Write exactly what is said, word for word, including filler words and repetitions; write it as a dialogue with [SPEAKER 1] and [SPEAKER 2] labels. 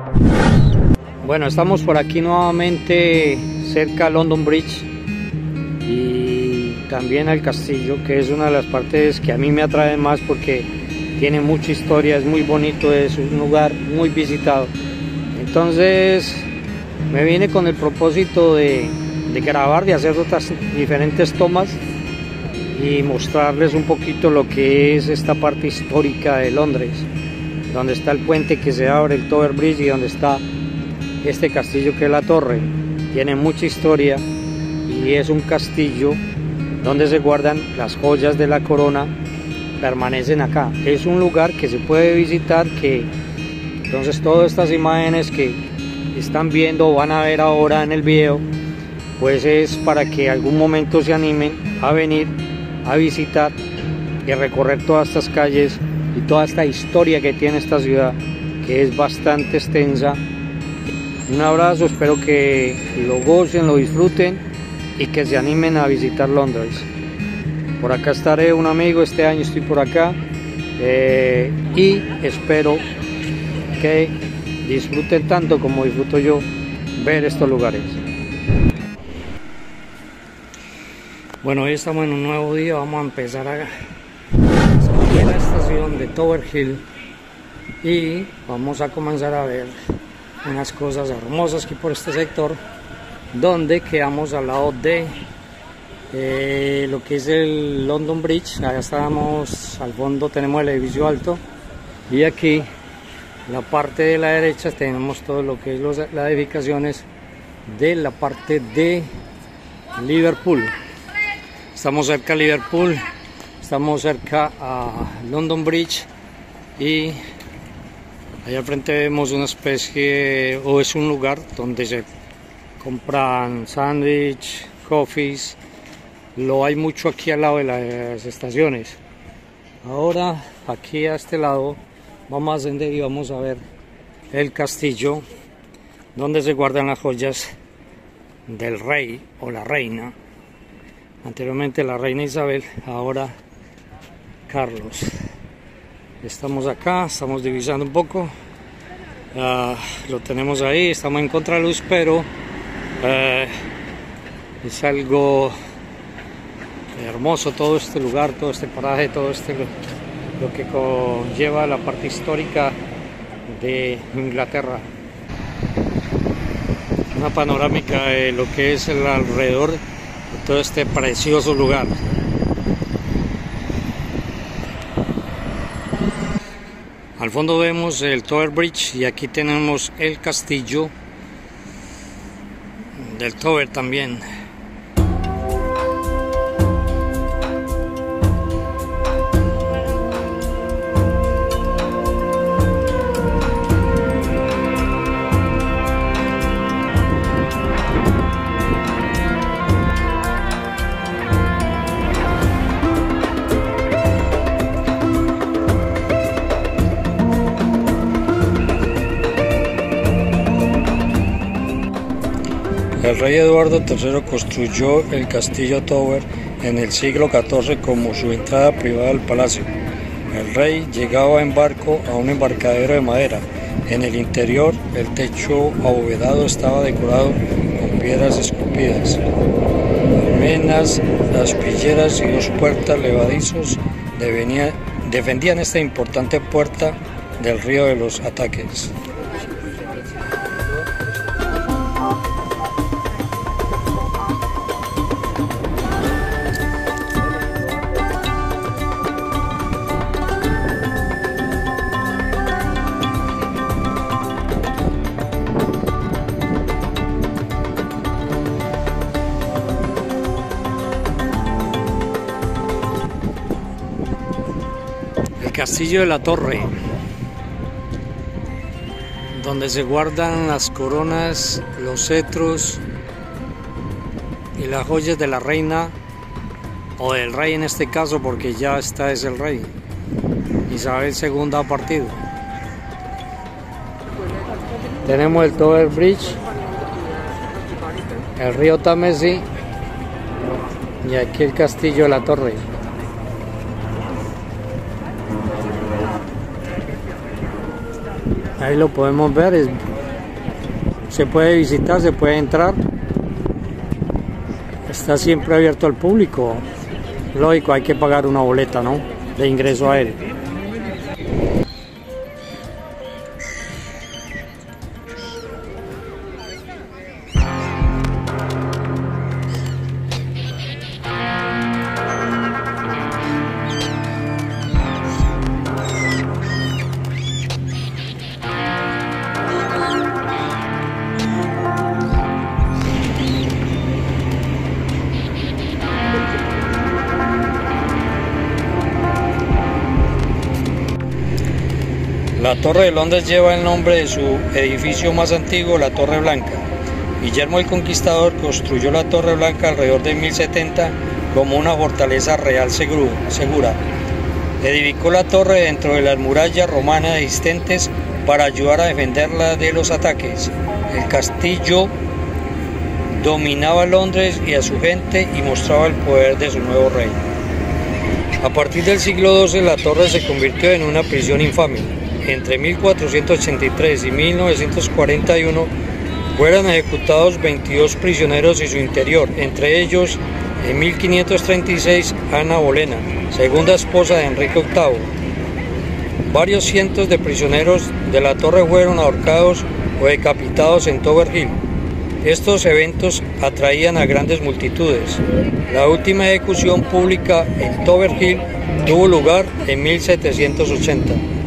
[SPEAKER 1] Bueno, estamos por aquí nuevamente cerca a London Bridge y también al castillo, que es una de las partes que a mí me atrae más porque tiene mucha historia, es muy bonito, es un lugar muy visitado. Entonces me vine con el propósito de, de grabar, de hacer otras diferentes tomas y mostrarles un poquito lo que es esta parte histórica de Londres, donde está el puente que se abre, el Tower Bridge, y donde está este castillo que es la torre. Tiene mucha historia y es un castillo donde se guardan las joyas de la corona, permanecen acá. Es un lugar que se puede visitar, que entonces todas estas imágenes que están viendo o van a ver ahora en el video, pues es para que algún momento se animen a venir a visitar y recorrer todas estas calles y toda esta historia que tiene esta ciudad, que es bastante extensa. Un abrazo, espero que lo gocen, lo disfruten y que se animen a visitar Londres. Por acá estaré, un amigo, este año estoy por acá eh, y espero que disfruten tanto como disfruto yo ver estos lugares. Bueno, hoy estamos en un nuevo día, vamos a empezar a salir a la estación de Tower Hill y vamos a comenzar a ver unas cosas hermosas aquí por este sector, donde quedamos al lado de eh, lo que es el London Bridge. Allá estamos, al fondo tenemos el edificio alto y aquí en la parte de la derecha tenemos todo lo que es los, las edificaciones de la parte de Liverpool. Estamos cerca a Liverpool, estamos cerca a London Bridge y allá al frente vemos una especie, o es un lugar donde se compran sándwich, coffees. Lo hay mucho aquí al lado de las estaciones. Ahora aquí a este lado vamos a ascender y vamos a ver el castillo donde se guardan las joyas del rey o la reina. Anteriormente la reina Isabel, ahora Carlos. Estamos acá, estamos divisando un poco, uh, lo tenemos ahí, estamos en contraluz, pero uh, es algo hermoso todo este lugar, todo este paraje, todo este lo, lo que conlleva la parte histórica de Inglaterra. Una panorámica de lo que es el alrededor de todo este precioso lugar. Al fondo vemos el Tower Bridge y aquí tenemos el castillo del Tower también. El rey Eduardo tercero construyó el castillo Tower en el siglo catorce como su entrada privada al palacio. El rey llegaba en barco a un embarcadero de madera. En el interior, el techo abovedado estaba decorado con piedras esculpidas, almenas, aspilleras y dos puertas levadizos defendían esta importante puerta del río de los ataques. Castillo de la Torre, donde se guardan las coronas, los cetros y las joyas de la reina o del rey en este caso, porque ya esta es el rey. Isabel segunda ha partido. Tenemos el Tower Bridge, el río Támesis y aquí el Castillo de la Torre. Ahí lo podemos ver, es se puede visitar, se puede entrar. Está siempre abierto al público. Lógico, hay que pagar una boleta, ¿no?, de ingreso a él.
[SPEAKER 2] La Torre de Londres lleva el nombre de su edificio más antiguo, la Torre Blanca. Guillermo el Conquistador construyó la Torre Blanca alrededor de mil setenta como una fortaleza real segura. Edificó la torre dentro de las murallas romanas existentes para ayudar a defenderla de los ataques. El castillo dominaba Londres y a su gente y mostraba el poder de su nuevo rey. A partir del siglo doce la torre se convirtió en una prisión infame. Entre mil cuatrocientos ochenta y tres y mil novecientos cuarenta y uno fueron ejecutados veintidós prisioneros en su interior, entre ellos en mil quinientos treinta y seis Ana Bolena, segunda esposa de Enrique octavo. Varios cientos de prisioneros de la torre fueron ahorcados o decapitados en Tower Hill. Estos eventos atraían a grandes multitudes. La última ejecución pública en Tower Hill tuvo lugar en mil setecientos ochenta.